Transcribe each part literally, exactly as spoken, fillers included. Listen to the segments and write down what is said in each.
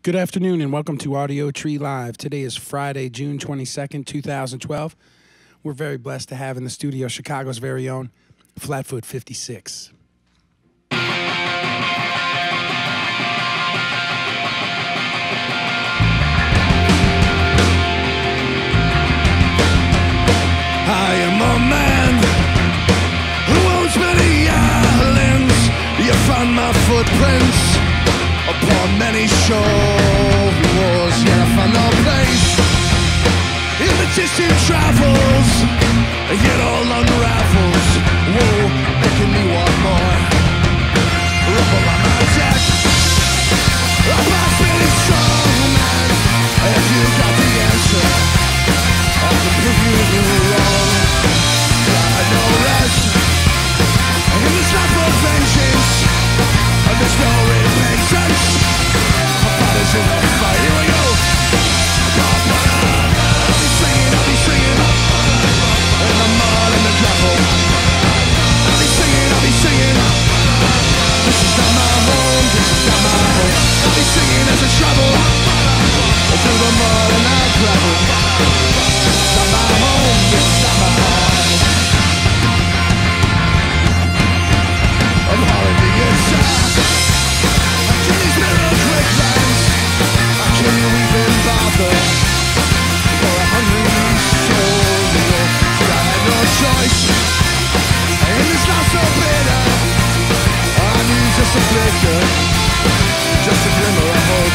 Good afternoon and welcome to Audiotree Live. Today is Friday, June twenty-second, two thousand twelve. We're very blessed to have in the studio Chicago's very own Flatfoot fifty-six. I am a man who owns many islands. You find my footprints upon many shores. Yet I find no place in the distant travels. Yet all unravels. Whoa, making me want more. Rubble on my deck. A past really strong man. If you got the answer, I can prove you wrong. I know rest in this life of vengeance. There's no repentance. My father's in the fight. Here we go. I'll be singing, I'll be singing in the mud and the gravel. I'll be singing, I'll be singing. This is not my home, this is not my home. I'll be singing as I travel through the mud and the gravel. This is not my home, this is not my home. I'm hauling the inside. These mirror quicklands, can you even bother for a hungry soul? I had no choice in this life so bitter. I need just a flicker, just a glimmer of hope.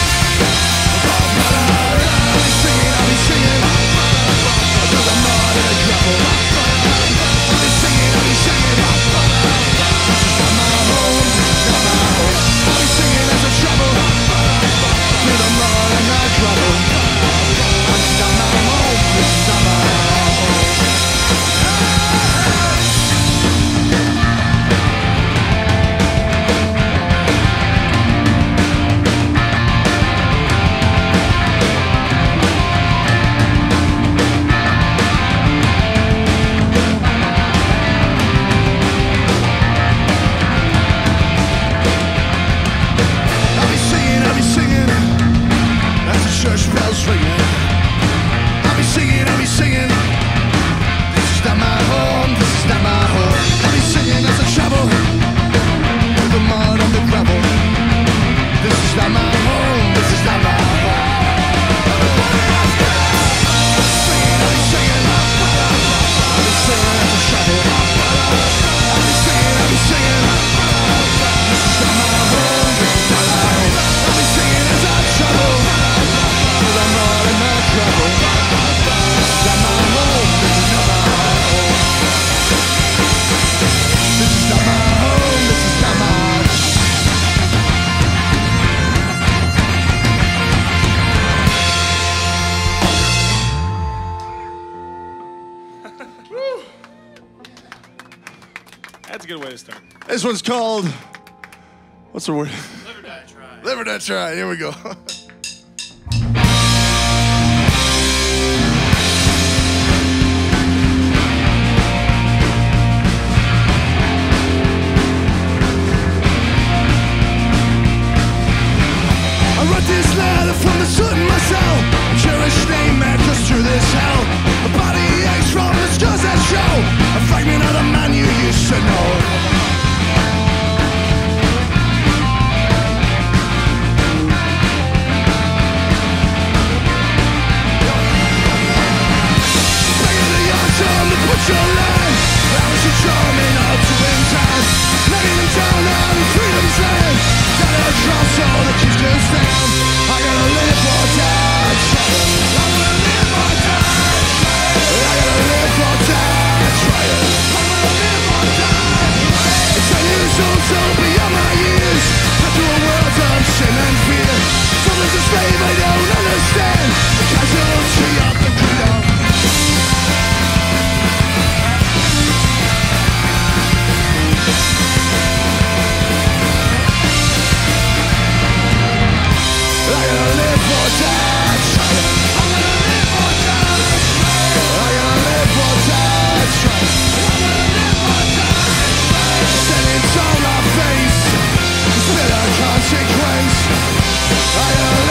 I'll be singing, I'll be singing through the mud and the gravel. I'll be singing, I'll be singing. This is not my home, this is not my home. I'll be singing as I travel through the mud and the gravel. This is not my home, this is not my home. Church bells ringing. I'll be singing, I'll be singing. This is not my home, this is not my home. I'll be singing as I travel through the mud and the gravel. This is not my home, this is not my home. I'll be singing, I'll be singing. I'll be singing as I travel. I'll be singing, I'll be singing. This is not my home, this is not my home. I'll be singing as I travel. Trouble. This is not my home, this is not my home. This is not my home, this is not my home. That's a good way to start. This one's called, what's the word? Live or die try. Live or die try, here we go. This letter from the soot in my cell. Cherished name echoes through this hell. A body aches from the scars that show a fragment of the man you used to know. Begging the young time to put your line. How is she charming up to in time? Letting them down on freedom's land. Gotta cross all the keys to stand. I gotta live or die trying. I'm gonna live or die trying. I gotta live or die trying. I'm gonna live or die trying. It's unusual, so beyond my years. I do a world of sin and fear. Something's a slave I don't understand. The casualty of the freedom. I gotta live or die trying. I'm gonna live or die trying. I gotta live or die trying. I'm gonna live or die trying. Standing tall, my face, still a consequence. I gotta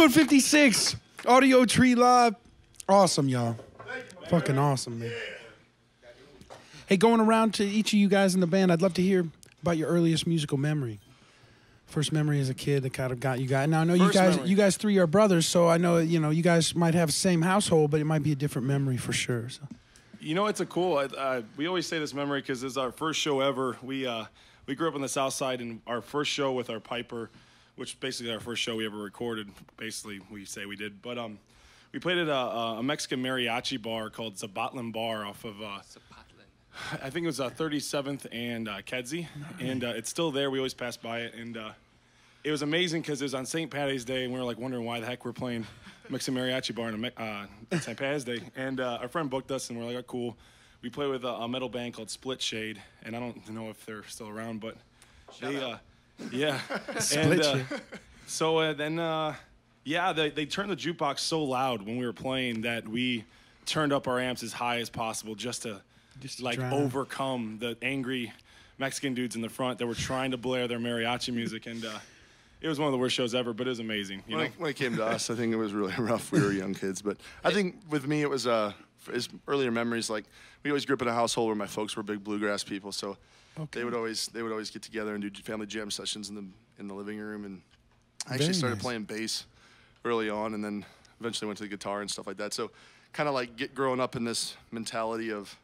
Flatfoot fifty-six, Audiotree Live. Awesome, y'all. Fucking awesome, man. Hey, going around to each of you guys in the band, I'd love to hear about your earliest musical memory. First memory as a kid that kind of got you guys. Now I know First you guys, memory. you guys three are brothers, so I know you know you guys might have the same household, but it might be a different memory for sure. So. You know, it's a cool. Uh, we always say this memory because it's our first show ever. We uh, we grew up on the South Side, and our first show with our piper, which basically our first show we ever recorded. Basically, we say we did, but um, we played at a, a Mexican mariachi bar called Zabatlin Bar off of. Uh, I think it was uh, thirty-seventh and uh, Kedzie, and uh, it's still there. We always pass by it, and uh, it was amazing because it was on Saint Patty's Day, and we were like wondering why the heck we're playing Mexican mariachi bar on uh, Saint Patty's Day. And uh, our friend booked us, and we're like, oh, cool. We play with a, a metal band called Split Shade, and I don't know if they're still around, but Shout they, out. uh, yeah. Split and, uh, Shade. So uh, then, uh, yeah, they, they turned the jukebox so loud when we were playing that we turned up our amps as high as possible just to Just to like drown. overcome the angry Mexican dudes in the front that were trying to blare their mariachi music, and uh, it was one of the worst shows ever, but it was amazing. You When know, it, when it came to us, I think it was really rough. We were young kids, but I think with me it was uh, his earlier memories. Like we always grew up in a household where my folks were big bluegrass people, so Okay. they would always they would always get together and do family jam sessions in the in the living room. And I Very actually started nice. playing bass early on, and then eventually went to the guitar and stuff like that. So kind of like get growing up in this mentality of,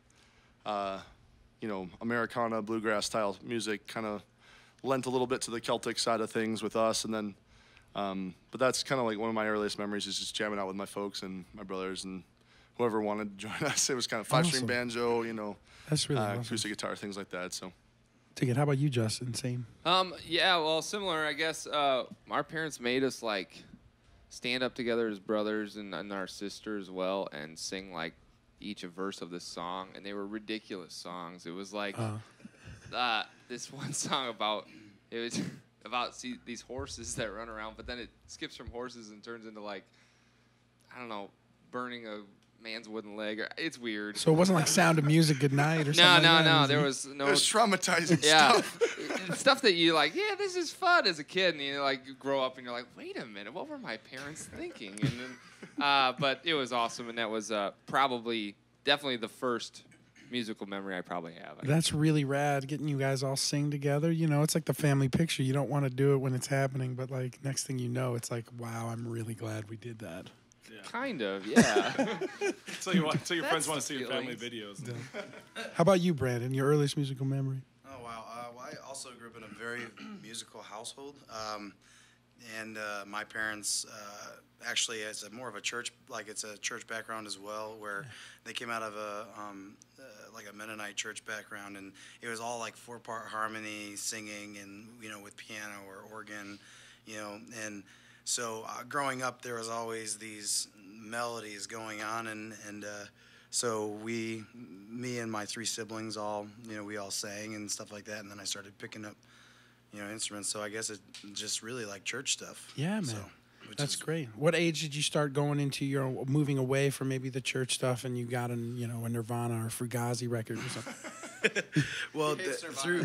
uh, you know, Americana bluegrass style music, kind of lent a little bit to the Celtic side of things with us, and then. Um, but that's kind of like one of my earliest memories is just jamming out with my folks and my brothers and whoever wanted to join us. It was kind of five-string Awesome. banjo, you know, That's really uh, awesome. acoustic guitar, things like that. So Ticket. How about you, Justin? Same. Um, yeah, well, similar, I guess. Uh, our parents made us like stand up together as brothers and, and our sister as well and sing like each a verse of this song, and they were ridiculous songs. It was like Uh, uh, this one song about it was about see, these horses that run around, but then it skips from horses and turns into like I don't know, burning a man's wooden leg. Or, it's weird. so it wasn't like Sound of Music, Good Night, or no, something. no, like that? no. It There was- was no. it was traumatizing Yeah, stuff. stuff that you like. Yeah, this is fun as a kid, and you like you grow up and you're like, wait a minute, what were my parents thinking? And then, uh, but it was awesome, and that was uh, probably definitely the first musical memory I probably have. I That's really rad, getting you guys all sing together. You know, it's like the family picture. You don't want to do it when it's happening, but like next thing you know, it's like, wow, I'm really glad we did that. Kind of, yeah. tell you what, tell your That's friends want the to see your family feelings. videos. How about you, Brandon? Your earliest musical memory? Oh wow! Uh, well, I also grew up in a very musical household, um, and uh, my parents uh, actually has a more of a church, like it's a church background as well, where they came out of a um, uh, like a Mennonite church background, and it was all like four-part harmony, singing, and you know with piano or organ, you know, and so uh, growing up there was always these melodies going on, and and. Uh, So we, me and my three siblings, all you know, we all sang and stuff like that, and then I started picking up, you know, instruments. So I guess it just really like church stuff. Yeah, man. So, which That's is- great. What age did you start going into your moving away from maybe the church stuff and you got an, you know, a Nirvana or Fugazi record or something? Well, He th- hates through,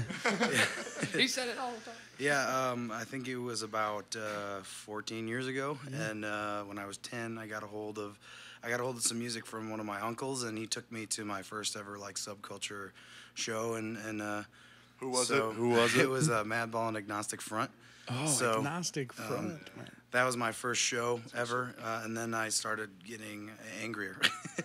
he said it all the time. yeah, um, I think it was about uh, fourteen years ago, and uh, when I was ten, I got a hold of, I got a hold of some music from one of my uncles, and he took me to my first ever like subculture show, and and uh, Who was so it? Who was it? It was uh, Madball and Agnostic Front. Oh, So, agnostic front. um, man. That was my first show ever, uh, and then I started getting angrier.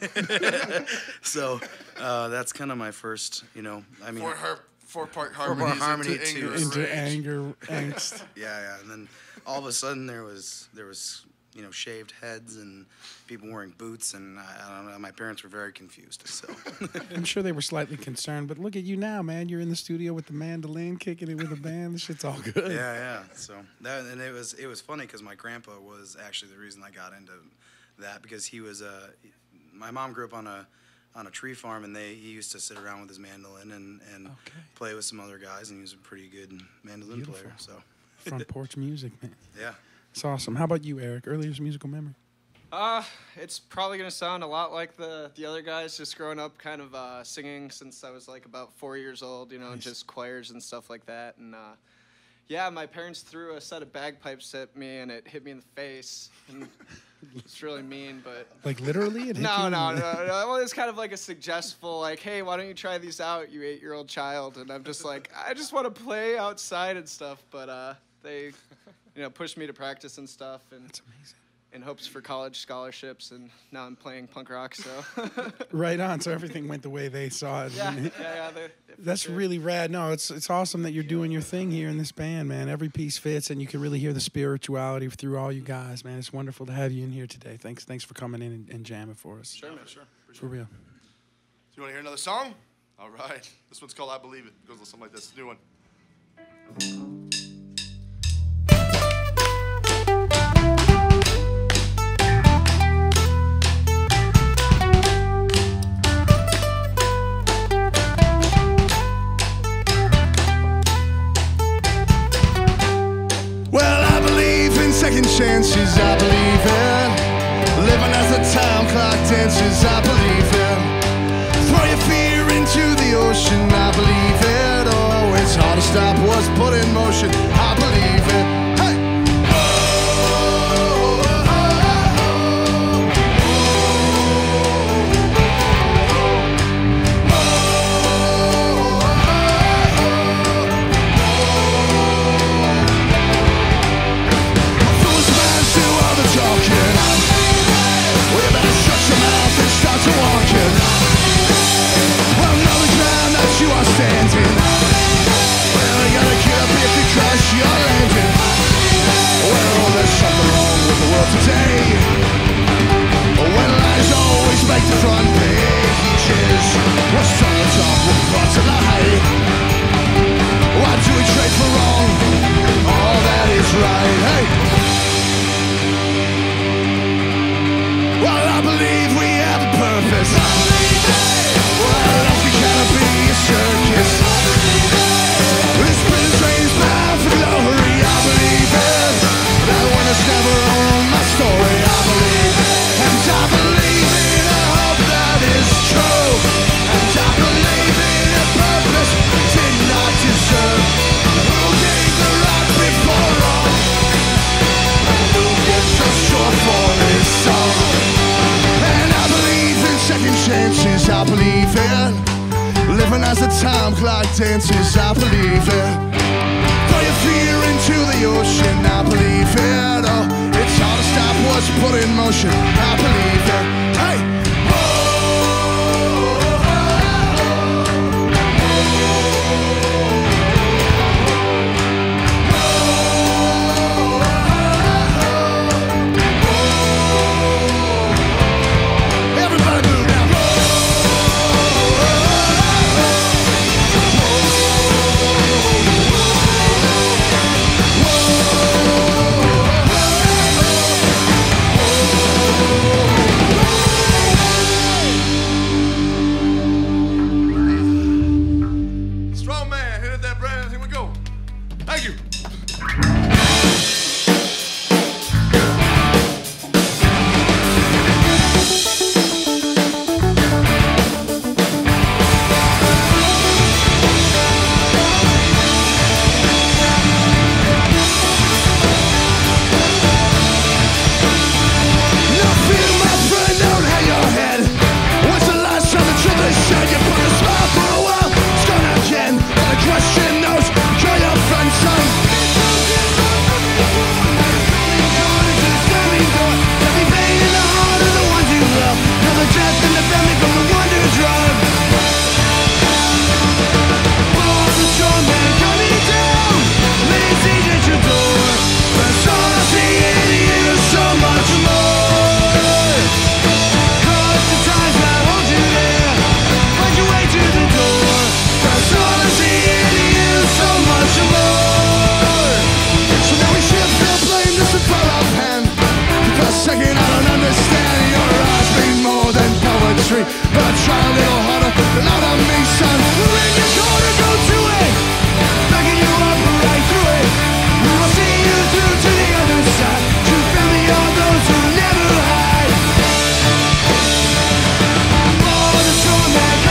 so uh, that's kind of my first, you know. I mean, Four, har- four-part Four-part harmonies harmony into to- anger and Into rage. anger, angst. yeah, yeah. And then all of a sudden there was there was you know shaved heads and people wearing boots, and I, I don't know. My parents were very confused. So I'm sure they were slightly concerned, but look at you now, man. You're in the studio with the mandolin, kicking it with a band. This shit's all good. yeah, yeah. So that and it was it was funny because my grandpa was actually the reason I got into that, because he was a. My mom grew up on a on a tree farm, and they he used to sit around with his mandolin and and Okay. play with some other guys, and he was a pretty good mandolin Beautiful. player. So Front porch music, man. yeah. It's awesome. How about you, Eric? Earliest musical memory? Uh, it's probably gonna sound a lot like the the other guys. Just growing up, kind of uh, singing since I was like about four years old. You know, Nice. just choirs and stuff like that. And uh, Yeah, my parents threw a set of bagpipes at me, and it hit me in the face. And it's really mean, but Like literally? It hit no, you? no, no, no. Well, it's kind of like a suggestible, like, hey, why don't you try these out, you eight-year-old child? And I'm just like, I just want to play outside and stuff. But uh, they, you know, pushed me to practice and stuff, and That's amazing. in hopes for college scholarships. And now I'm playing punk rock. So Right on. So everything went the way they saw it. yeah, yeah, yeah. They, they That's sure. really rad. No, it's it's awesome that you're doing your thing here in this band, man. Every piece fits, and you can really hear the spirituality through all you guys, man. It's wonderful to have you in here today. Thanks, thanks for coming in and, and jamming for us. Sure, man. Sure. For real. So you want to hear another song? All right. This one's called I Believe It. It goes something like this. New one. Well, I believe in second chances, I believe in living as the time clock dances, I believe in throw your fear into the ocean, I believe it. Oh, it's hard to stop what's put in motion, I believe it. Hey! I believe it. Living as the time clock dances, I believe it. Throw your fear into the ocean, I believe it. Oh, it's hard to stop what's put in motion, I believe it. Hey!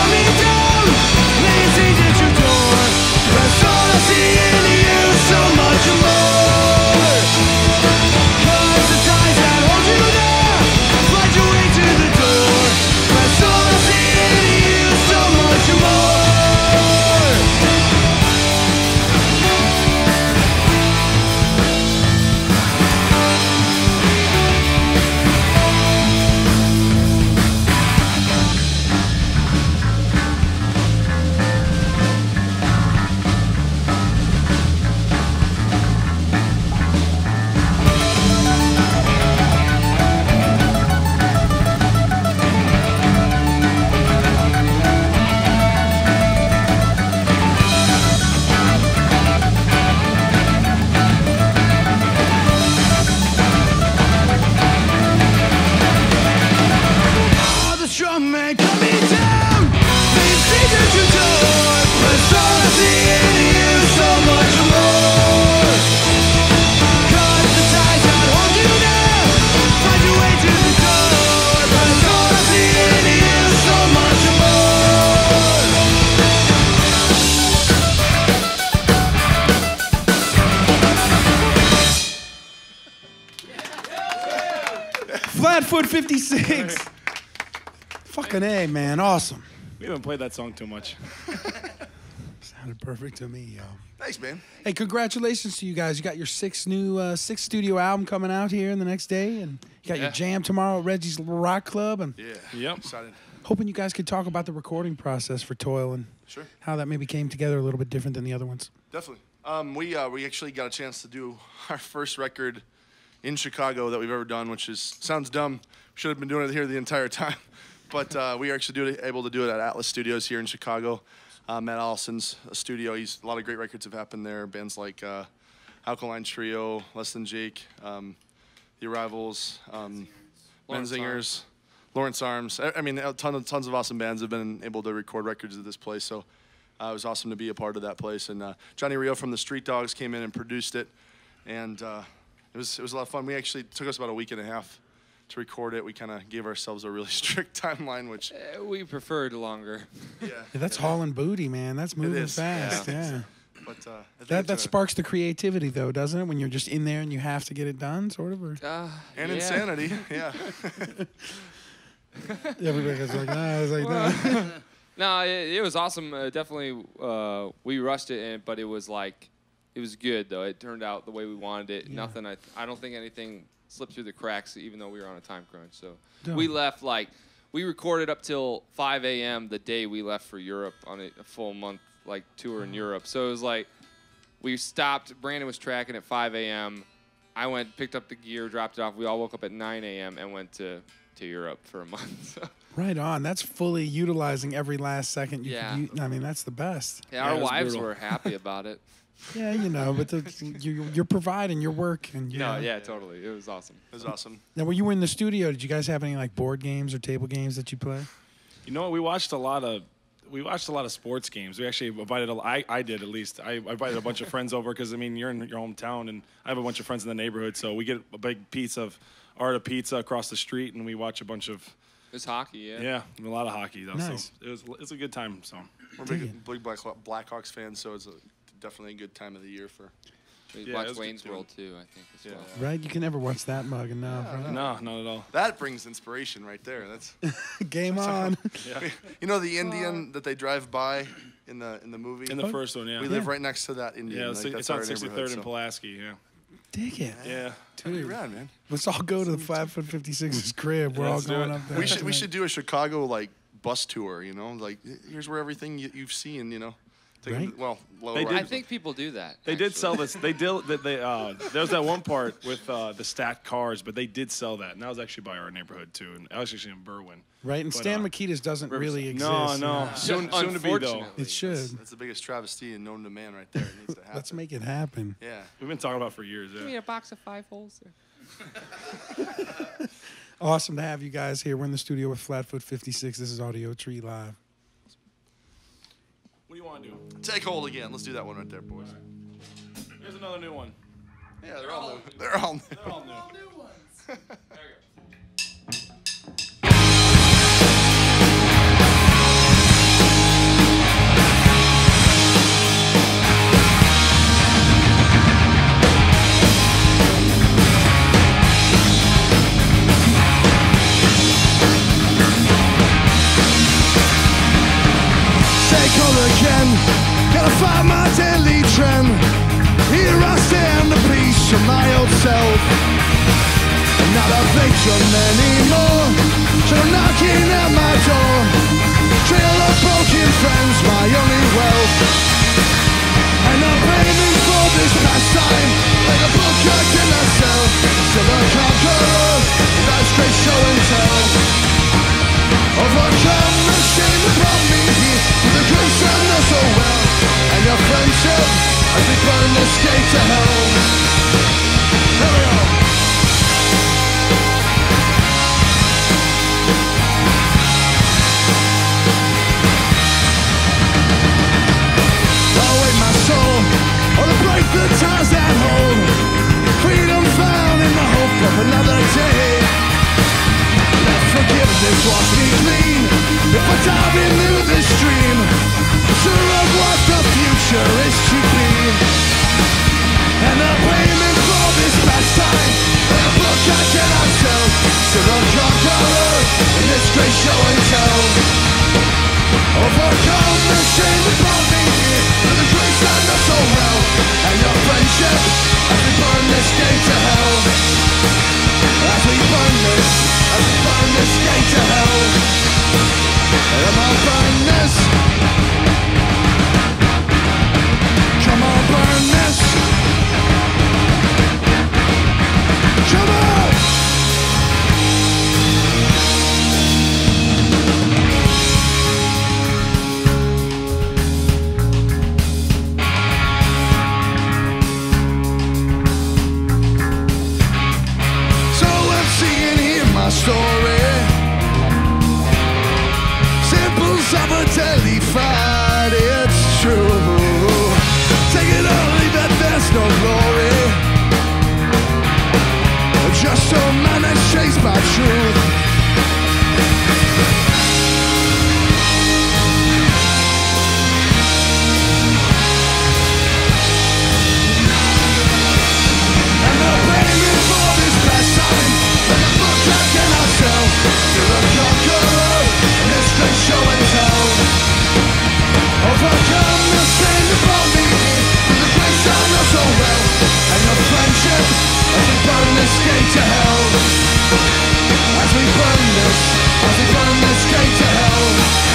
So much Flatfoot fifty-six. Fucking A, man. Awesome. We haven't played that song too much. Sounded perfect to me, yo. Thanks, man. Hey, congratulations to you guys. You got your sixth new, uh, sixth studio album coming out here in the next day, and you got Yeah. your jam tomorrow at Reggie's Rock Club. And Yeah. Yep. Excited. hoping you guys could talk about the recording process for Toil and Sure. how that maybe came together a little bit different than the other ones. Definitely. Um, we uh, we actually got a chance to do our first record in Chicago that we've ever done, which is sounds dumb. We should have been doing it here the entire time, but uh, we are actually do it, able to do it at Atlas Studios here in Chicago. Uh, Matt Allison's studio. He's a lot of great records have happened there. Bands like uh, Alkaline Trio, Less Than Jake, um, The Arrivals, um, Lawrence Menzingers, Arms. Lawrence Arms. I, I mean, a ton of tons of awesome bands have been able to record records at this place. So uh, it was awesome to be a part of that place. And uh, Johnny Rio from the Street Dogs came in and produced it, and uh, it was it was a lot of fun. We actually it took us about a week and a half to record it. We kind of gave ourselves a really strict timeline, which Uh, we preferred longer. yeah, Yeah, that's hauling booty, man. That's moving is, fast. yeah. Yeah. but uh, I think That it's that a- sparks the creativity, though, doesn't it? When you're just in there and you have to get it done, sort of. Or Uh, and yeah. insanity, yeah. everybody's like, nah, it's like, nah. No, it, it was awesome. Uh, definitely, uh, we rushed it, in, but it was like, it was good though. It turned out the way we wanted it. Yeah. Nothing. I, I don't think anything slipped through the cracks, even though we were on a time crunch. So Dope. we left like, we recorded up till five A M the day we left for Europe on a, a full month like tour in Europe. So it was like, we stopped. Brandon was tracking at five A M I went, picked up the gear, dropped it off. We all woke up at nine A M and went to to Europe for a month. So. Right on. That's fully utilizing every last second. You Yeah. Could, u- I mean, that's the best. Yeah, Yeah, our it was wives brutal. were happy about it. Yeah, you know, but the, you, you're providing your work, and you No, know. yeah, totally. It was awesome. It was awesome. Now, when you were in the studio, did you guys have any like board games or table games that you play? You know what? We watched a lot of we watched a lot of sports games. We actually invited a, I, I did at least. I invited a bunch of friends over because I mean you're in your hometown and I have a bunch of friends in the neighborhood, so we get a big piece of Art Pizza across the street and we watch a bunch of It was hockey, yeah. yeah, a lot of hockey though. Nice. So it was it's a good time. So We're Dig big, it. big Black, Blackhawks fans, so it's a, definitely a good time of the year for. We Yeah, it watched was good Wayne's too. World too, I think, as Yeah. well. Right? You can never watch that mug enough. right? no, not at all. That brings inspiration right there. That's Game on. Yeah. you know the Indian that they drive by in the in the movie. In the first one, yeah. we live right next to that Indian. Yeah, it's, like, it's that's on our sixty-third neighborhood, and so- Pulaski. Yeah, Dig it. yeah. Pretty rad, man. Let's all go to the Flatfoot fifty-six's crib. We're all Let's do going it. up there. We should we tonight. should do a Chicago like bus tour. You know, like here's where everything you, you've seen. You know, Take 'em- Right. well, low They ride. did- I think people do that. They did actually. sell this. They did. They, they uh, there was that one part with uh, the stacked cars, but they did sell that, and that was actually by our neighborhood too. And I was actually in Berwyn. Right, and But, Stan uh, Makita's doesn't really exist. No, no. Yeah. Soon, soon to be though. Unfortunately. It should. That's the biggest travesty known to man right there. It needs to happen. Let's make it happen. Yeah. We've been talking about it for years. Give me Yeah. a box of five holes there. Awesome to have you guys here. We're in the studio with Flatfoot fifty-six. This is Audiotree Live. What do you want to do? Take hold again. Let's do that one right there, boys. Here's another new one. Yeah, they're all new. They're all new. They're all new. Take hold again, gotta find my daily trend. Here I stand, a piece of my old self. I'm not a victim anymore, so I'm knocking at my door. Trail of broken friends, my only wealth. And I'm paying for this pastime, like a book I cannot sell. Still a conqueror, that's great show and tell. Overcome the shame that brought me here to the grace I know so well. And your friendship as we burn this gate to hell. Here we go. Await my soul, or to break the ties that hold. Freedom found in the hope of another day. Let forgiveness wash me clean. If I dive into this stream, sure of what the future is to be. And the payment for this pastime, like a book I cannot sell, still uncovered. this great show and tell. Overcome the shame upon me with the grace I know so well, and your friendship as we burn this gate to hell. As we burn this, as we burn this gate to hell. Come on, burn this. Come on, burn this. Come on. So let's see and hear my story. Symbols of a daily fight, it's true. Take it or leave it, there's no glory. Just a man that's chased by truth. And the payment for this past time, and the book I cannot sell, to the conqueror in this great show and tell. Overcome the sin upon me with the grace I know so well, and your friendship as we burn this gate to hell. As we burn this, as we burn this gate to hell.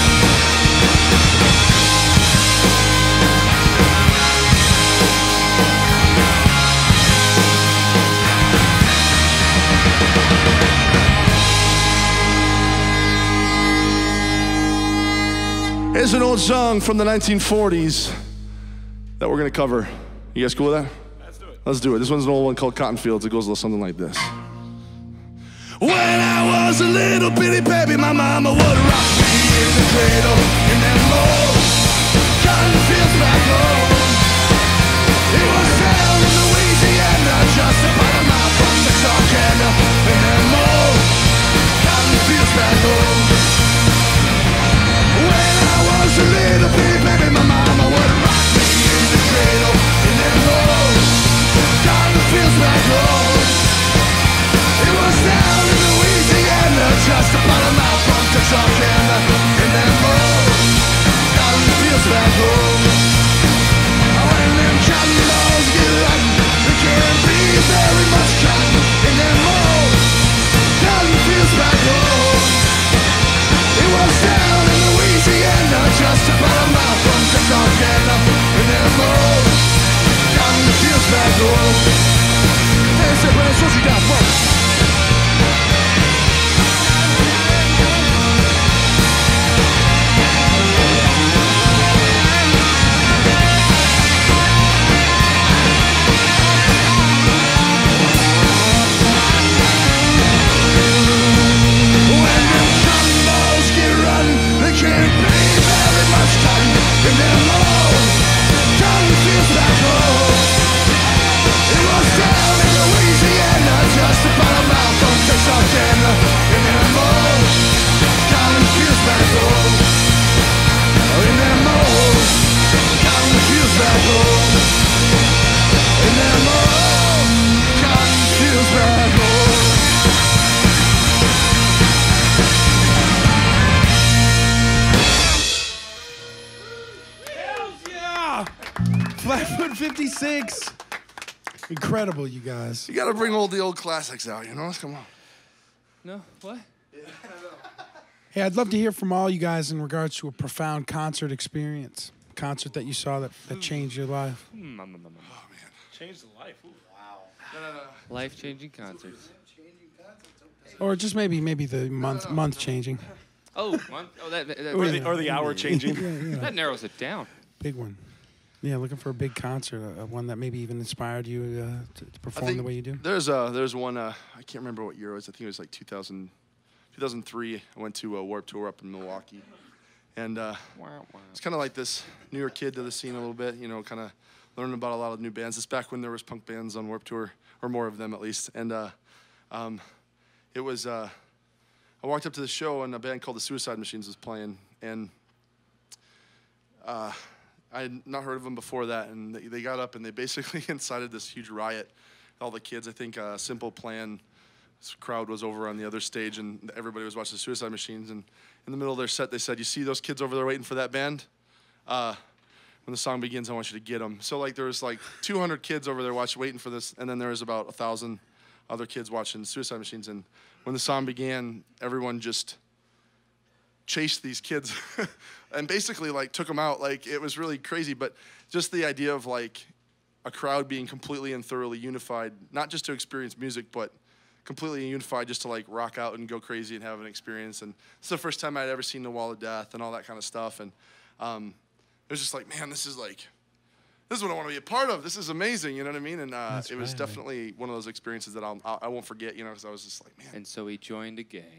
Here's an old song from the nineteen forties that we're gonna cover. You guys cool with that? Let's do it. Let's do it. This one's an old one called Cotton Fields. It goes a little something like this. When I was a little bitty baby, my mama would rock me in the cradle in them old cotton fields back home. It was down in Louisiana, just about a mile from Texarkana, in them old cotton fields back home. When I was a little bitty baby, my mama would rock me in the cradle in them old cotton fields back home. It was down in Louisiana, just about a mile from Texarkana, in them old cotton fields back home. When them cotton balls get rotten, there can't be very much cotton in them old cotton fields back home. It was down in Louisiana, just about a mile from Texarkana, in them old cotton fields back home. Hey, say, Brandon, what you got for us? When them cotton balls get rotten, there can't be very much cotton in them old cotton fields back home. It was down in Louisiana, just about a mile from Texarkana, in them old cotton fields back home. In them old cotton fields back home. In them old cotton fields back home. Yeah! Flatfoot fifty-six. Incredible, you guys. You gotta bring all the old classics out, you know? Come on. No, what? Hey, I'd love to hear from all you guys in regards to a profound concert experience. Concert that you saw that, that changed your life. Changed the life. Ooh. Life-changing concerts. Or just maybe maybe the month month changing. Oh, one, oh that, that, that, Or the, or the hour changing. that narrows it down. Big one. Yeah, looking for a big concert, uh, one that maybe even inspired you uh, to, to I perform think the way you do. There's uh there's one uh I can't remember what year it was. I think it was like two thousand, two thousand three. I went to a Warped Tour up in Milwaukee, and uh, Wow, wow. it's kind of like this New York kid to the scene a little bit. You know, kind of learning about a lot of new bands. It's back when there was punk bands on Warped Tour, or more of them at least. And uh, um, it was uh, I walked up to the show and a band called the Suicide Machines was playing, and uh, I had not heard of them before that, and they, they got up and they basically incited this huge riot. All the kids, I think uh, Simple Plan this crowd was over on the other stage, and everybody was watching the Suicide Machines. And in the middle of their set, they said, "You see those kids over there waiting for that band? Uh, when the song begins, I want you to get them." So like there was like two hundred kids over there watching, waiting for this, and then there was about a thousand other kids watching Suicide Machines. And when the song began, everyone just chased these kids and basically like took them out. Like it was really crazy, but just the idea of like a crowd being completely and thoroughly unified, not just to experience music, but completely unified just to like rock out and go crazy and have an experience. And it's the first time I'd ever seen The Wall of Death and all that kind of stuff. And um, it was just like, man, this is like, this is what I want to be a part of. This is amazing, you know what I mean? And uh, it was right, definitely man. one of those experiences that I'll, I'll, I won't forget, you know, because I was just like, man. And so he joined a gang.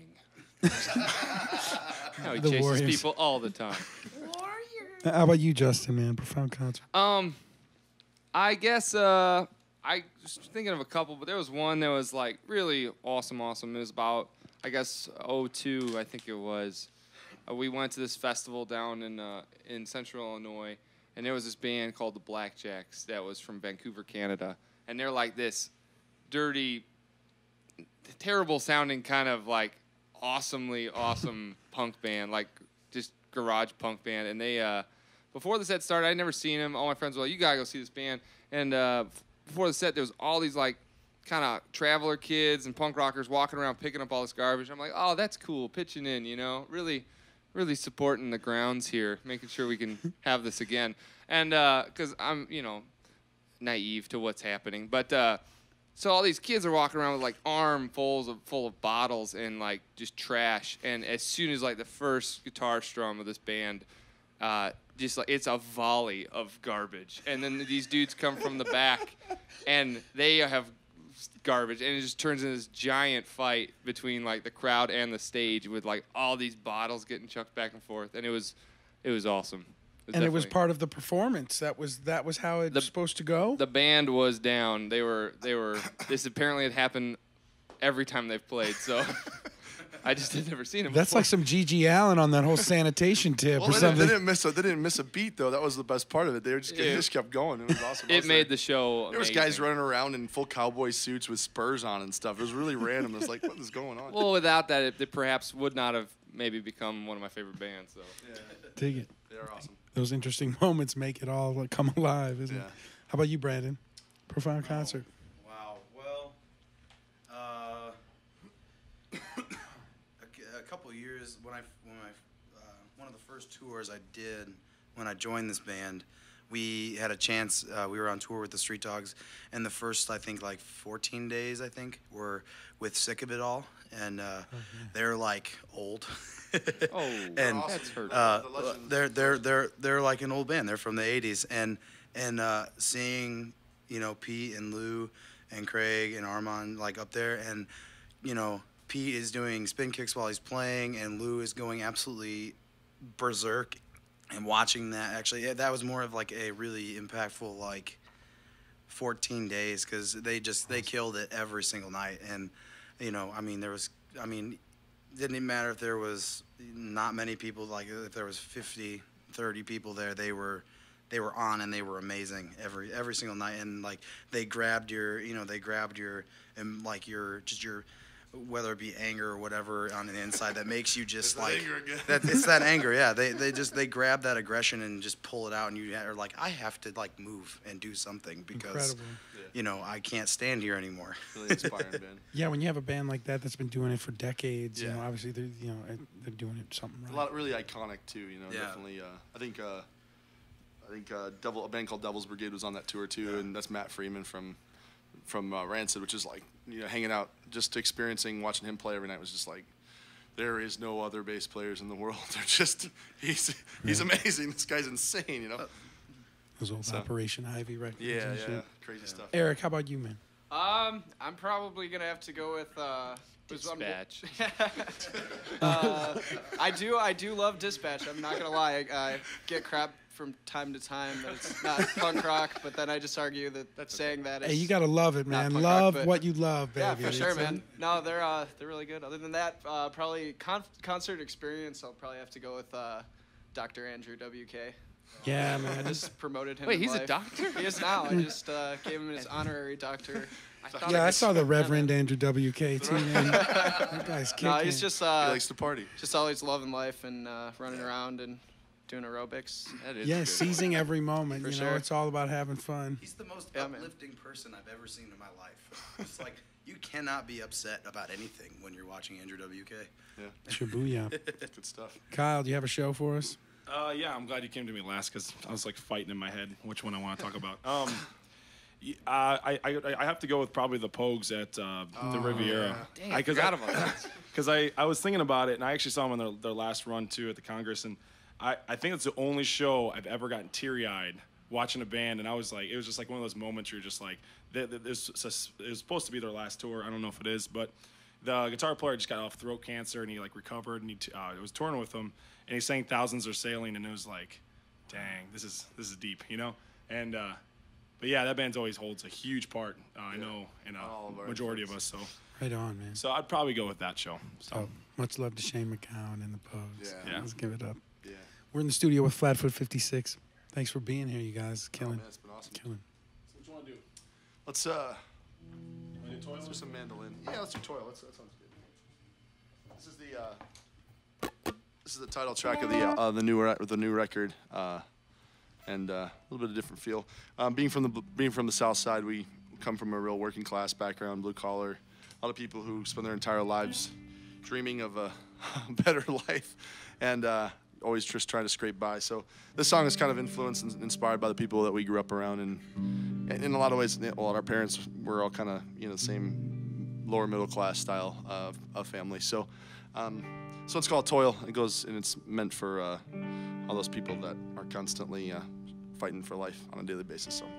Now he The chases Warriors. people all the time. How about you, Justin, man? Profound concert. Um, I guess uh, I was thinking of a couple, but there was one that was like really awesome, awesome. It was about, I guess, oh two, I think it was. Uh, we went to this festival down in uh, in Central Illinois, and there was this band called the Blackjacks that was from Vancouver, Canada, and they're like this dirty, terrible sounding kind of like awesomely awesome punk band, like just garage punk band. And they, uh, before the set started, I'd never seen them. All my friends were like, "You gotta go see this band." And uh, before the set, there was all these like kind of traveler kids and punk rockers walking around picking up all this garbage. I'm like, "Oh, that's cool, pitching in, you know, really, really supporting the grounds here, making sure we can have this again." And because uh, I'm, you know, naive to what's happening, but. Uh, So all these kids are walking around with like armfuls of full of bottles and like just trash. And as soon as like the first guitar strum of this band, uh, just like it's a volley of garbage. And then these dudes come from the back, and they have garbage, and it just turns into this giant fight between like the crowd and the stage with like all these bottles getting chucked back and forth. And it was, it was awesome. And it was part of the performance. That was that was how it's The- supposed to go. The band was down. They were they were. This apparently had happened every time they've played. So I just had never seen them. That's before. like some G G Allen on that whole sanitation tip Well, or they, didn't, they something. didn't miss a they didn't miss a beat though. That was the best part of it. They were just they Yeah. just kept going. It was awesome. I It was made there. the show. There was amazing. guys running around in full cowboy suits with spurs on and stuff. It was really random. It was like, what is going on? Well, without that, it, it perhaps would not have maybe become one of my favorite bands. So Dig it. They're awesome. Those interesting moments make it all like, come alive, isn't Yeah. it? How about you, Brandon? Profound concert. Wow. Well, uh, a, c- a couple years when I when I uh, one of the first tours I did when I joined this band, we had a chance. Uh, we were on tour with the Street Dogs, and the first I think like fourteen days I think were with Sick of It All, and uh, they're like old. oh, and that's hurt. uh, The Legends. they're they're they're they're like an old band. They're from the eighties, and and uh, seeing you know Pete and Lou and Craig and Armand like up there, and you know Pete is doing spin kicks while he's playing, and Lou is going absolutely berserk, and watching that actually yeah, that was more of like a really impactful like fourteen days because they just they killed it every single night, and you know I mean there was I mean. Didn't even matter if there was not many people, like if there was fifty, thirty people there, they were they were on and they were amazing every every single night. And like they grabbed your, you know, they grabbed your and like your just your whether it be anger or whatever on the inside that makes you just It's that like anger again. that it's that anger, yeah. They they just they grab that aggression and just pull it out, and you are like, I have to like move and do something because Incredible. you know I can't stand here anymore. Really inspiring band. Yeah, when you have a band like that that's been doing it for decades, you Yeah. know, obviously they're you know they're doing it something A right. lot really iconic too. You know, Yeah. definitely. Uh, I think uh, I think uh, Devil, a band called Devil's Brigade was on that tour too, and that's Matt Freeman from from uh, Rancid, which is like you know hanging out, just experiencing, watching him play every night was just like. There is no other bass players in the world. They're just he's he's amazing. This guy's insane, you know. Those old So- Operation Ivy records. Yeah, and yeah, shit. crazy stuff. Eric, how about you, man? Um, I'm probably gonna have to go with uh. was one- Dispatch. uh, I do, I do love Dispatch. I'm not gonna lie. I, I get crap from time to time that it's not punk rock, but then I just argue that that's saying that is. Hey, you gotta love it, not man. punk rock, Love but- what you love, baby. Yeah, for sure, It's, uh, man. No, they're uh, they're really good. Other than that, uh, probably con- concert experience. I'll probably have to go with uh, Doctor Andrew W K. Yeah, I man. just promoted him. Wait, in he's a life. doctor? He is now. I just uh, gave him his honorary doctor I thought Yeah, it I was- saw the Reverend Andrew W K too, man. That guy's kicking. No, he's just He uh, likes to party. just always loving life and uh, running around and doing aerobics. That is yeah, good. seizing every moment. For you know, sure. it's all about having fun. He's the most Yeah, man. uplifting person I've ever seen in my life. It's like you cannot be upset about anything when you're watching Andrew W K. Shibuya. Good stuff. Kyle, do you have a show for us? Uh, yeah, I'm glad you came to me last because I was like fighting in my head which one I want to talk about. Um, y- uh, I, I I have to go with probably the Pogues at uh, the Riviera. Dang, I forgot about that. Because I, I was thinking about it, and I actually saw them on their, their last run, too, at the Congress. And I, I think it's the only show I've ever gotten teary-eyed watching a band. And I was like, it was just like one of those moments where you're just like, th- th- this was it was supposed to be their last tour. I don't know if it is, but the guitar player just got off throat cancer, and he, like, recovered. And he t- uh, was touring with them, and he sang Thousands Are Sailing, and it was like, dang, this is this is deep, you know? And, uh, but, yeah, that band always holds a huge part, uh, I know, in All of a our majority of us. So Right on, man. so I'd probably go with that show. So. Oh, much love to Shane McCown and the Pogues. Yeah. Yeah. Let's give it up. Yeah. We're in the studio with Flatfoot fifty-six. Thanks for being here, you guys. Oh, Killing. man, it's been awesome. Killing. So what you want to do? Let's uh, Want to do let's do some mandolin. Yeah, let's do toil. Let's, that sounds good. This is the uh, this is the title track of the uh, the new re- the new record, uh, and uh, a little bit of different feel. Um, being from the being from the South Side, we come from a real working class background, blue collar. A lot of people who spend their entire lives dreaming of a better life, and uh, always just trying to scrape by. So this song is kind of influenced and inspired by the people that we grew up around, and, and in a lot of ways, well, our parents were all kind of, you know, the same lower middle class style of, of family. So, um, so it's called Toil. It goes, and it's meant for uh, all those people that are constantly uh, fighting for life on a daily basis. So.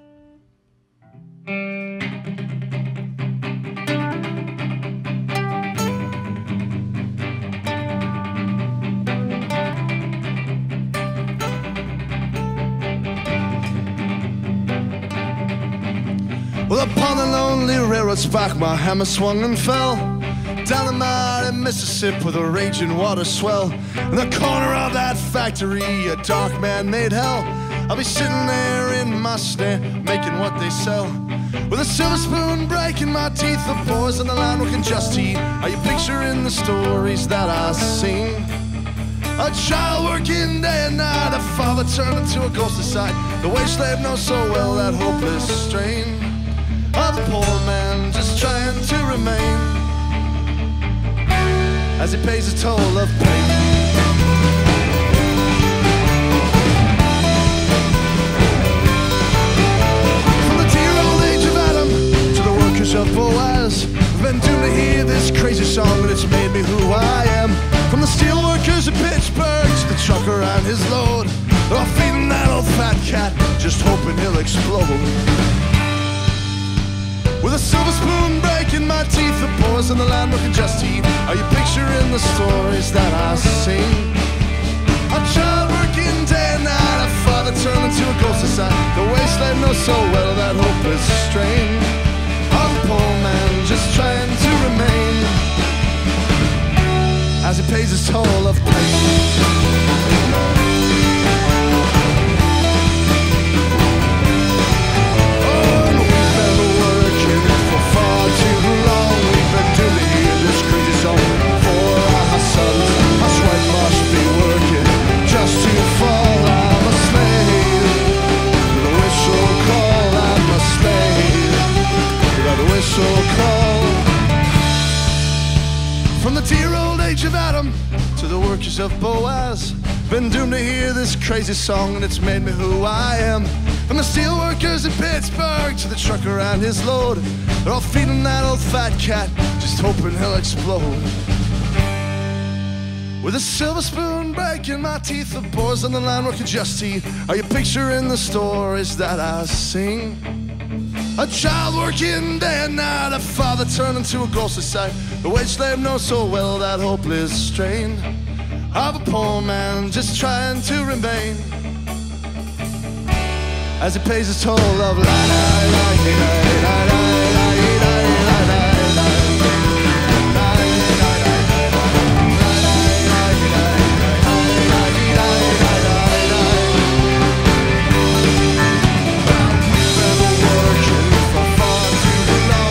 Well, upon the lonely railroad spark, my hammer swung and fell down the mighty Mississippi with a raging water swell. In the corner of that factory, a dark man made hell. I'll be sitting there in my snare, making what they sell. With a silver spoon breaking my teeth, the boys on the line working just to eat. Are you picturing the stories that I sing? A child working day and night, a father turned into a ghostly sight. The wage slave knows so well that hopeless strain of a poor man just trying to remain as he pays a toll of pain. From the dear old age of Adam to the workers of Boaz, I've been doomed to hear this crazy song, and it's made me who I am. From the steel workers of Pittsburgh to the trucker and his load, they're all feeding that old fat cat, just hoping he'll explode. With a silver spoon breaking my teeth, the boys in the land looking just to eat. Are you picturing the stories that I sing? A child working day and night, a father turned into a ghost aside. The wage slave knows so well that hopeless strain of a poor man just trying to remain as he pays his toll of pain. From the dear old age of Adam to the workers of Boaz, been doomed to hear this crazy song, and it's made me who I am. From the steel workers in Pittsburgh to the trucker and his load, they're all feeding that old fat cat, just hoping he'll explode. With a silver spoon breaking my teeth, the boys on the line working just to eat. Are you picturing the stories that I sing? A child working day and night, a father turned into a ghostly sight. The wage slave knows so well that hopeless strain of a poor man just trying to remain as he pays his toll of la la la la la la la la. Working for far too long.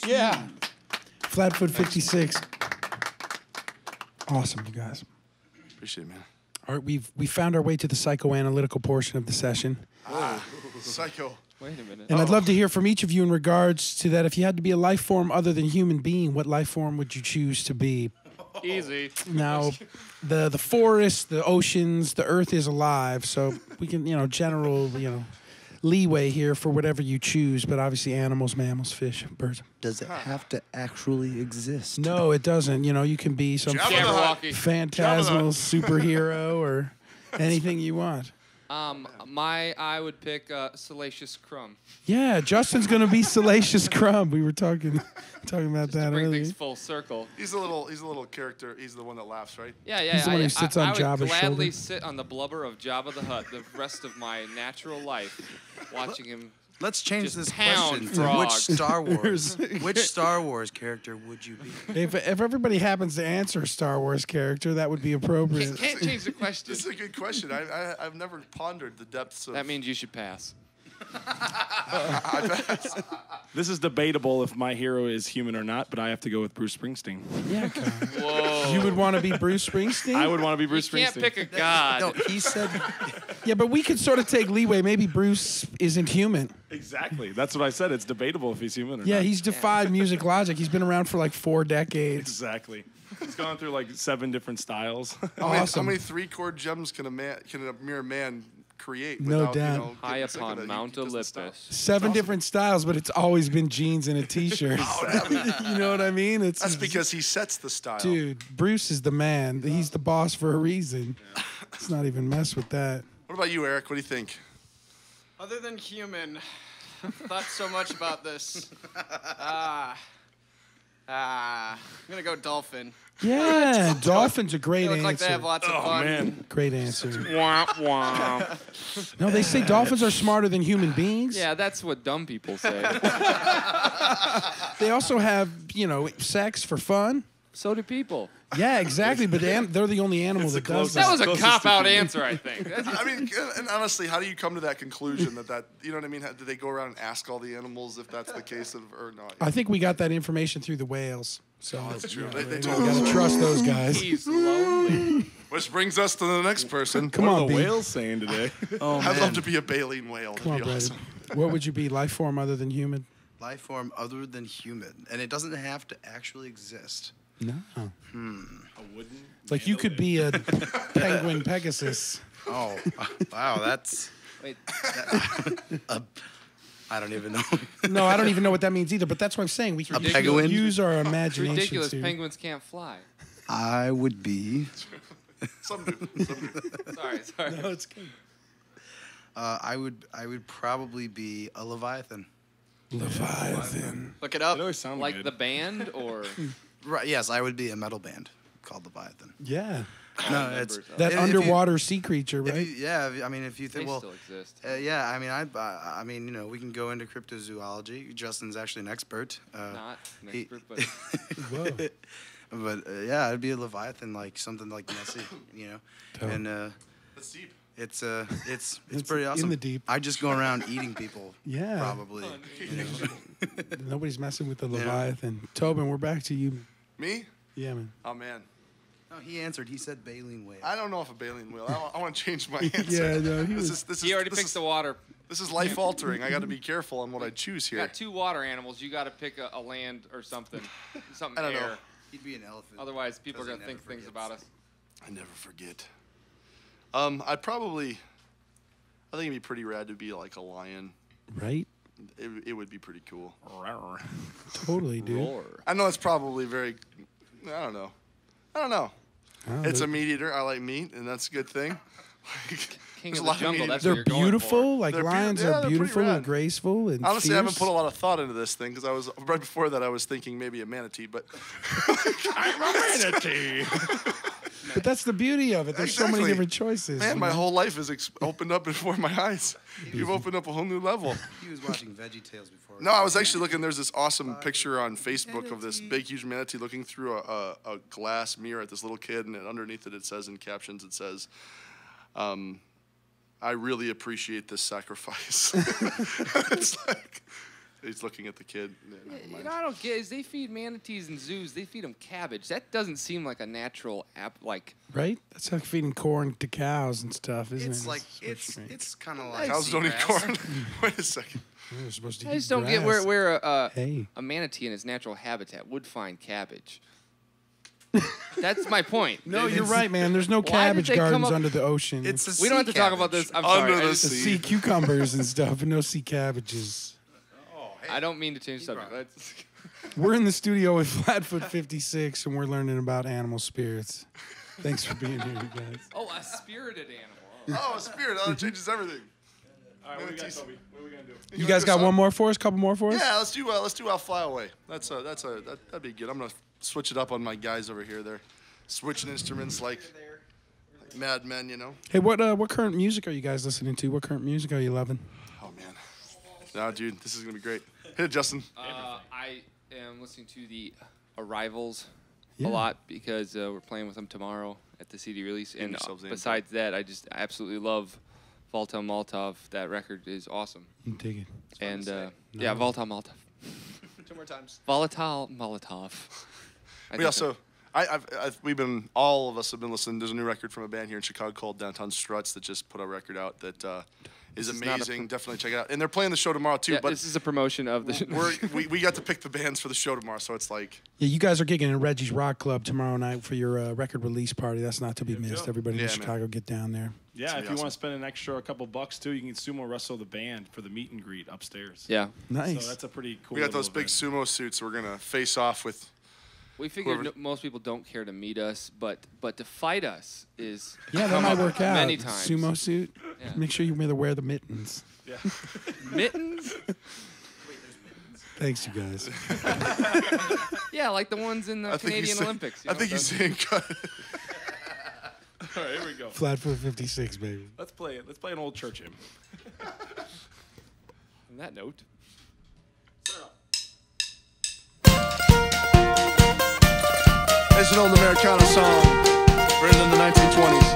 Yeah. Flatfoot fifty-six. Awesome, you guys. Appreciate it, man. All right, we've we found our way to the psychoanalytical portion of the session. Ah, psycho. Wait a minute. And I'd love to hear from each of you in regards to that. If you had to be a life form other than human being, what life form would you choose to be? Easy. Now, the the forest, the oceans, the earth is alive, so we can, you know, general, you know, leeway here for whatever you choose, but obviously animals, mammals, fish, birds. Does it have to actually exist? No, it doesn't. You know, you can be some Jabba the Hutt. Jabberwocky. phantasmal superhero or anything you want. Um, my I would pick uh, Salacious Crumb. Yeah, Justin's gonna be Salacious Crumb. We were talking talking about To that bring earlier. things full circle. He's a little. He's a little character. He's the one that laughs, right? Yeah, yeah. He's the one I, who sits I, on I would Jabba's gladly shoulder. sit on the blubber of Jabba the Hutt the rest of my natural life, watching him. Let's change Just this pound question. frogs. Which Star Wars? Which Star Wars character would you be? If if everybody happens to answer a Star Wars character, that would be appropriate. Can't change the question. This is a good question. I, I I've never pondered the depths of. That means you should pass. This is debatable if my hero is human or not, but I have to go with Bruce Springsteen. Yeah, Kyle. Whoa. You would want to be Bruce Springsteen? I would want to be Bruce You can't Springsteen. pick a god. No, he said. Yeah, but we could sort of take leeway. Maybe Bruce isn't human. Exactly. That's what I said. It's debatable if he's human or Yeah, not. he's defied music logic. He's been around for like four decades. Exactly. He's gone through like seven different styles. How many, how Awesome. many three chord gems can a man, can a mere man create? No without, doubt. You know, High getting sick of it? upon He- Mount he doesn't stop. Olympus. Seven different styles, but it's always been jeans and a t-shirt. You know what I mean? It's That's because he sets the style. dude, Bruce is the man. He's the boss for a reason. Let's not even mess with that. What about you, Eric? What do you think? Other than human, I've thought so much about this. Ah. Ah. I'm gonna go dolphin. Yeah, dolphins are great They look like answer. they have lots of Oh, fun. man. Great answer. Womp womp. No, they say dolphins are smarter than human beings. Yeah, that's what dumb people say. They also have, you know, sex for fun. So do people. Yeah, exactly. But they- they're the only animal It's the that does closest- That that. was a Closest cop to out human. answer, I think. That's- I mean, and honestly, how do you come to that conclusion that that you know what I mean? How, do they go around and ask all the animals if that's the case of or not? I think we got that information through the whales. So That's true. you know, They, they we told us. gotta trust those guys. He's lonely. Which brings us to the next person. Come What on, are the B. whales saying today? Oh I'd man. love to be a baleen whale. Come on, That'd be Brandon. awesome. What would you be? Life form other than human? Life form other than human, and it doesn't have to actually exist. No. A wooden. Like you could be a penguin Pegasus. Oh, wow, that's. Wait, Uh, I don't even know. No, I don't even know what that means either. But that's what I'm saying. We can A penguin? use our it's imagination. ridiculous. to- Penguins can't fly. I would be. Some do. Some do. Sorry, sorry. No, it's good. Uh, I would. I would probably be a leviathan. Leviathan. Look it up. It always sounds Like good. the band or Right. Yes, I would be a metal band called Leviathan. Yeah. No, it's members of- That if- if you- underwater sea creature, if right? you- yeah, if- I mean, if you they think, well, still exist. uh, yeah, I mean, I, I, I mean, you know, we can go into cryptozoology. Justin's actually an expert. Uh, Not an he- expert, but Whoa. but uh, yeah, it'd be a leviathan, like something like Nessie, you know, Dope. and uh, That's deep. it's uh, it's it's, It's pretty in awesome. the deep. I just go around eating people. Yeah. Probably. You know. Nobody's messing with the Yeah. Leviathan. Tobin, we're back to you. Me? Yeah, man. Oh man. No, he answered. He said baleen whale. I don't know if a baleen whale. I, want to change my answer. Yeah, no, he this was- is this he is already this picked is, the water. this is life altering. I got to be careful on what I choose You here. got two water animals. You got to pick a, a land or something. Something I don't air. know. He'd be an elephant. Otherwise, people are Because going he to think never things forgets. about us. I never forget. Um, I'd probably. I think it'd be pretty rad to be like a lion. Right? It, it would be pretty cool. Totally, dude. Roar. I know it's probably very. I don't know. I don't know. Oh, It's they're, a meat eater. I like meat, and that's a good thing. King There's of a the lot of jungle. meat That's eaters. what they're you're going beautiful. for. Like They're beau- lions yeah, are they're pretty beautiful rad. and graceful and Honestly, I haven't fierce. put a lot of thought into this thing because I was right before that I was thinking maybe a manatee, but But that's the beauty of it. There's so many Exactly. different choices. man, you my know? whole life is ex- opened up before my eyes. You've opened up a whole new level. He was watching VeggieTales before. No, I was actually looking. There's this awesome picture on Facebook of this big, huge manatee looking through a, a, a glass mirror at this little kid, and underneath it, it says in captions, it says, um, "I really appreciate this sacrifice." It's like, He's looking at the kid. Yeah, never You mind. know, I don't get is they feed manatees in zoos. They feed them cabbage. That doesn't seem like a natural app. Like Right? That's like feeding corn to cows and stuff, isn't It's it? like so it's strange. it's kind of like Cows don't eat seagrass. corn. Wait a second. You're supposed to I eat just don't get where grass. where a, a, Hey. a manatee in its natural habitat would find cabbage. That's my point. No, you're It's- right, man. There's no Why did cabbage they come gardens up- under the ocean. It's a We don't have sea to talk about cabbage. this. I'm Under sorry. I, the just- the sea cucumbers and stuff, and no sea cabbages. I don't mean to change the subject. Let's- We're in the studio with Flatfoot fifty-six, and we're learning about animal spirits. Thanks for being here, you guys. Oh, a spirited animal. Oh, a spirit. Oh, that changes everything. All right, what do we got, Toby? What are we gonna do? You wanna guys do got some? one more for us? Couple more for us? Yeah, let's do. Uh, let's do. I'll fly away. That's a. That's a. That, that'd be good. I'm gonna switch it up on my guys over here. They're switching instruments like, like madmen, you know. Hey, what uh, what current music are you guys listening to? What current music are you loving? Oh man. No, dude, this is gonna be great. Hit it, Justin. Uh, I am listening to the Arrivals Yeah. a lot because uh, we're playing with them tomorrow at the C D release. And uh, yourselves in. besides that, I just absolutely love Volta Maltov. That record is awesome. You dig it. And to uh, say. yeah, Volta Maltov. Two more times. Volatile Molotov. I We think also. I, I've, I've, we've been, all of us have been listening. There's a new record from a band here in Chicago called Downtown Struts that just put a record out that uh, is This is not a amazing. pro- Definitely check it out. And they're playing the show tomorrow too. Yeah, but this is a promotion of the. we're, we we got to pick the bands for the show tomorrow, so it's like Yeah, you guys are gigging in Reggie's Rock Club tomorrow night for your uh, record release party. That's not to be missed. yeah. Everybody Yeah, in man. Chicago, get down there. Yeah, gonna if be you awesome. want to spend an extra couple bucks too, you can sumo wrestle the band for the meet and greet upstairs. Yeah, Nice. So that's a pretty cool. we got little those big event. sumo suits. We're gonna face off with. we figured Whoever- no, most people don't care to meet us, but but to fight us is Yeah, that come might up work out. many times. Sumo suit. Yeah. Make sure you wear the mittens. Yeah. Mittens. Thanks, you guys. Yeah, like the ones in the I think Canadian he's saying- Olympics. You I know, think he's those- saying cut. All right, here we go. Flatfoot fifty-six, baby. Let's play it. Let's play an old church hymn. On that note. It's an old Americana song written in the nineteen twenties.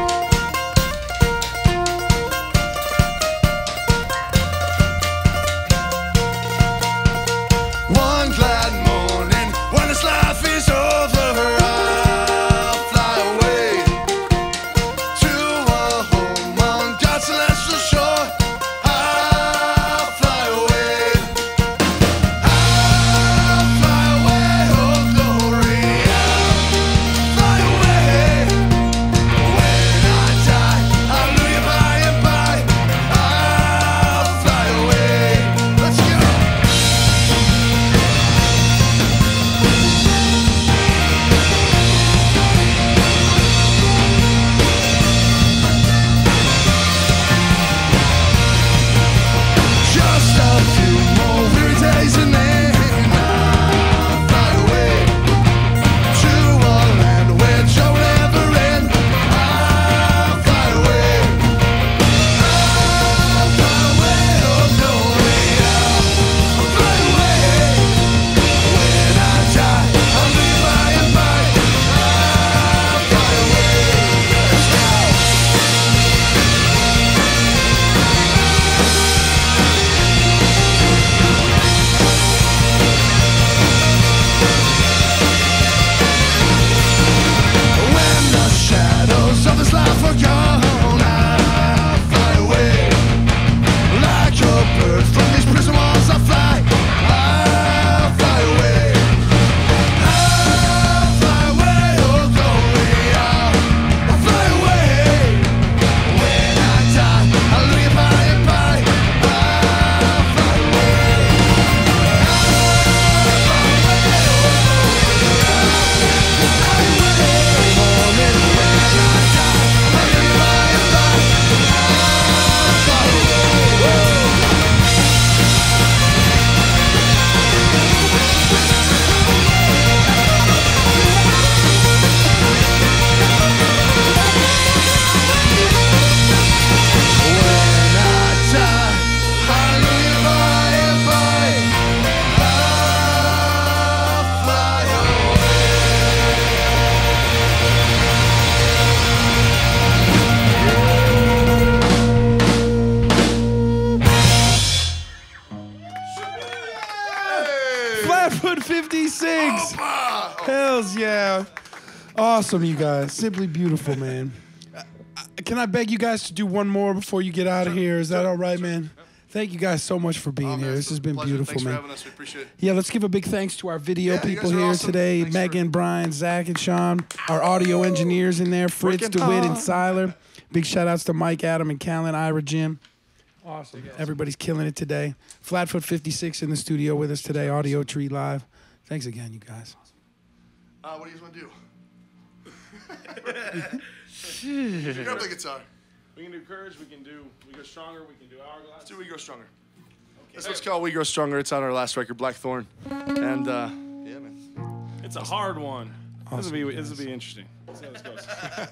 One glad morning, when this life is over, I'll fly away to a home on God's celestial shore. I'll fly away. I'll fly away, oh glory. I'll fly away. When I die, hallelujah, by and by. I'll fly away. Let's go. Just a few more weary days and then I'll fly away to a land where joy will never end. I'll fly away. I'll fly away, oh glory. I'll fly away. When I die, I'll live by and by. I'll fly away. Let's go. Flatfoot fifty-six. Hells yeah. Awesome, you guys. Simply beautiful, man. Uh, can I beg you guys to do one more before you get out of here? Is that all right, man? Thank you guys so much for being Oh, man, here. it's This has a been pleasure. beautiful, Thanks man. for having us. We appreciate it. Yeah, let's give a big thanks to our video Yeah, you people guys are here awesome. today. Thanks for- Megan, Brian, Zach, and Sean. Our audio engineers in there, Fritz, Working DeWitt, and hard. Siler. Big shout outs to Mike, Adam, and Callan, Ira, Jim. Awesome. Everybody's killing it today. Flatfoot fifty-six in the studio with us today. Audiotree Live. Thanks again, you guys. Uh, what do you guys want to do? Grab the guitar. We can do courage. We can do we go stronger. We can do hourglass. Let's do We Grow Stronger. This one's called We Grow Stronger. It's on our last record, Blackthorn. And, uh, yeah, man. It's a hard one. Awesome, this will be guys. this will be interesting. Let's see how this goes.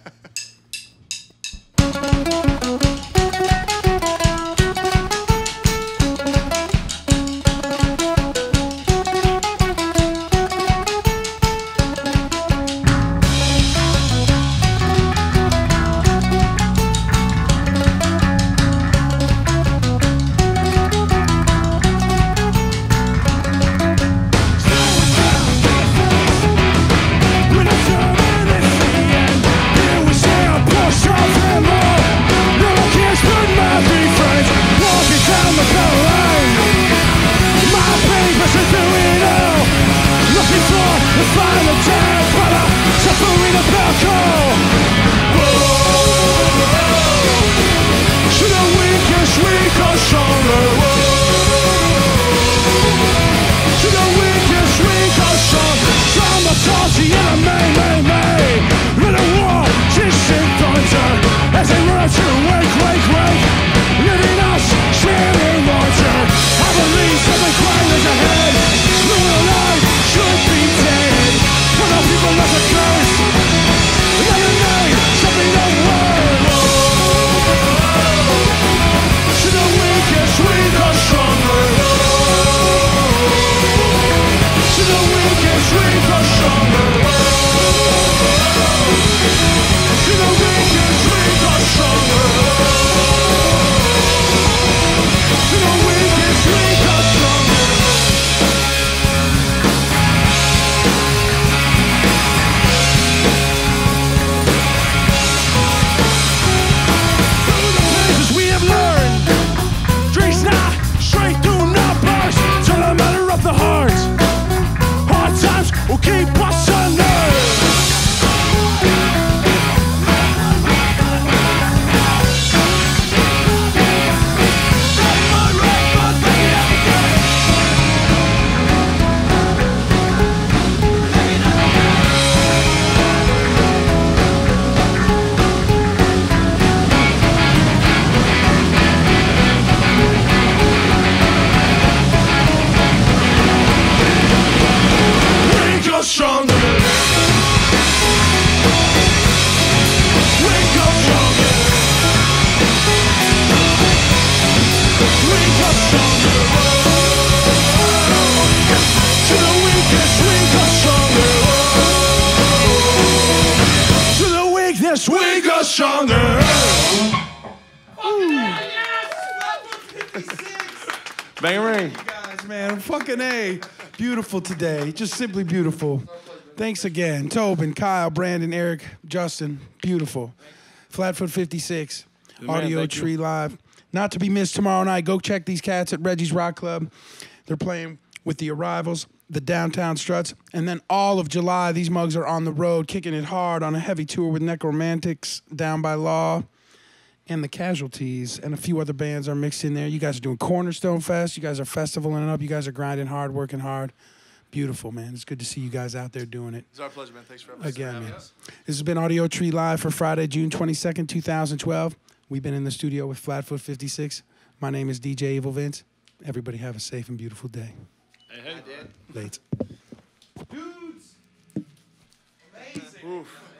Bang Guys, man, fucking A. Beautiful today. Just simply beautiful. Thanks again. Tobin, Kyle, Brandon, Eric, Justin. Beautiful. Flatfoot fifty-six. Man, Audio thank you. Tree Live. Not to be missed tomorrow night. Go check these cats at Reggie's Rock Club. They're playing with the Arrivals, the Downtown Struts, and then all of July, these mugs are on the road, kicking it hard on a heavy tour with Necromantics, Down by Law, and the Casualties, and a few other bands are mixed in there. You guys are doing Cornerstone Fest. You guys are festivaling it up. You guys are grinding hard, working hard. Beautiful, man. It's good to see you guys out there doing it. It's our pleasure, man. Thanks for having us. Again, having man. us. This has been Audiotree Live for Friday, June twenty-second, two thousand twelve. We've been in the studio with Flatfoot fifty-six. My name is D J Evil Vince. Everybody have a safe and beautiful day. Hey, hey. Late. Dudes. Amazing. Oof.